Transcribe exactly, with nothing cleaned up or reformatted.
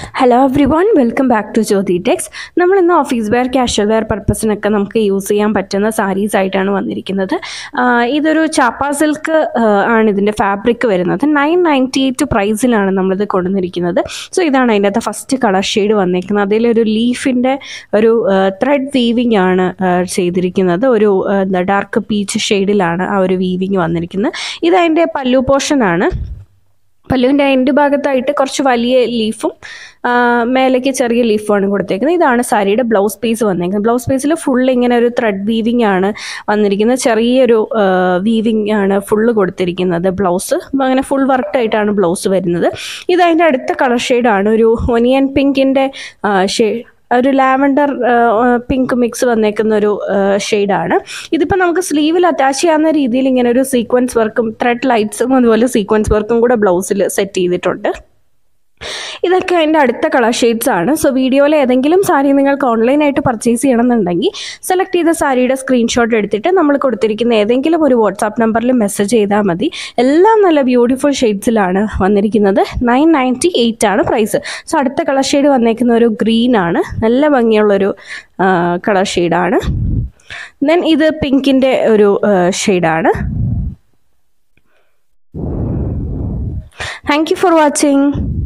Hello everyone, welcome back to Jyothi Text. നമ്മൾ ഇന്ന് office wear casual wear പർപ്പസിനൊക്കെ നമുക്ക് യൂസ് ചെയ്യാൻ പറ്റുന്ന സാരീസ് ആയിട്ടാണ് വന്നിരിക്കുന്നത്. ഇതൊരു ചാപ്പ സിൽക്ക് ആണ് ഇതിൻ്റെ ഫാബ്രിക് വരുന്നത്. നയൻ നയൻറ്റി എയ്റ്റ് പ്രൈസിലാണ് നമ്മളിത് കൊണ്ടുവന്നിരിക്കുന്നത്. സോ ഇതാണ് അതിൻ്റെ അകത്ത് ഫസ്റ്റ് കളർ ഷെയ്ഡ് വന്നിരിക്കുന്നത്. അതിലൊരു ലീഫിൻ്റെ ഒരു ത്രെഡ് വീവിങ് ആണ് ചെയ്തിരിക്കുന്നത്. ഒരു ഡാർക്ക് പീച്ച് ഷെയ്ഡിലാണ് ആ ഒരു വീവിങ് വന്നിരിക്കുന്നത്. ഇത് അതിൻ്റെ പല്ലു പോർഷനാണ്. പല്ലുവിൻ്റെ എൻഡ് ഭാഗത്തായിട്ട് കുറച്ച് വലിയ ലീഫും മേലേക്ക് ചെറിയ ലീഫുമാണ് കൊടുത്തേക്കുന്നത്. ഇതാണ് സാരിയുടെ ബ്ലൗസ് പീസ് വന്നേക്കുന്നത്. ബ്ലൗസ് പീസിൽ ഫുൾ ഇങ്ങനെ ഒരു ത്രെഡ് വീവിങ് ആണ് വന്നിരിക്കുന്നത്. ചെറിയൊരു വീവിങ് ആണ് ഫുള്ള് കൊടുത്തിരിക്കുന്നത്. ബ്ലൗസ് അങ്ങനെ ഫുൾ വർക്കായിട്ടാണ് ബ്ലൗസ് വരുന്നത്. ഇതതിൻ്റെ അടുത്ത കളർ ഷെയ്ഡാണ്. ഒരു ഒനിയൻ പിങ്കിൻ്റെ ഷെയ്ഡ്, ഒരു ലാവൻഡർ പിങ്ക് മിക്സ് വന്നേക്കുന്ന ഒരു ഷെയ്ഡാണ്. ഇതിപ്പോൾ നമുക്ക് സ്ലീവിൽ അറ്റാച്ച് ചെയ്യാവുന്ന രീതിയിൽ ഇങ്ങനെ ഒരു സീക്വൻസ് വർക്കും ത്രെഡ് ലൈറ്റ്സും അതുപോലെ സീക്വൻസ് വർക്കും കൂടെ ബ്ലൗസിൽ സെറ്റ് ചെയ്തിട്ടുണ്ട്. ഇതൊക്കെ അതിൻ്റെ അടുത്ത കളർ ഷെയ്ഡ്സ് ആണ്. സോ വീഡിയോയിൽ ഏതെങ്കിലും സാരി നിങ്ങൾക്ക് ഓൺലൈനായിട്ട് പർച്ചേസ് ചെയ്യണമെന്നുണ്ടെങ്കിൽ സെലക്ട് ചെയ്ത സാരിയുടെ സ്ക്രീൻഷോട്ട് എടുത്തിട്ട് നമ്മൾ കൊടുത്തിരിക്കുന്ന ഏതെങ്കിലും ഒരു വാട്സാപ്പ് നമ്പറിൽ മെസ്സേജ് ചെയ്താൽ മതി. എല്ലാം നല്ല ബ്യൂട്ടിഫുൾ ഷെയ്ഡ്സിലാണ് വന്നിരിക്കുന്നത്. നയൻ നയൻറ്റി എയ്റ്റ് ആണ് പ്രൈസ്. സോ അടുത്ത കളർ ഷെയ്ഡ് വന്നേക്കുന്ന ഒരു ഗ്രീൻ ആണ്. നല്ല ഭംഗിയുള്ളൊരു കളർ ഷെയ്ഡാണ്. ദെൻ ഇത് പിങ്കിൻ്റെ ഒരു ഷെയ്ഡാണ്. Thank you for watching.